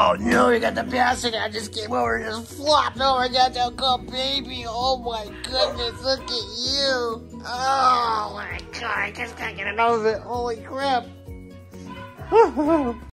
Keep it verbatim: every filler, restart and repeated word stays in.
Oh no, you got the basket. I just came over and just flopped over. I got that little baby. Oh my goodness, look at you. Oh my god, I just can't get enough of it. Holy crap.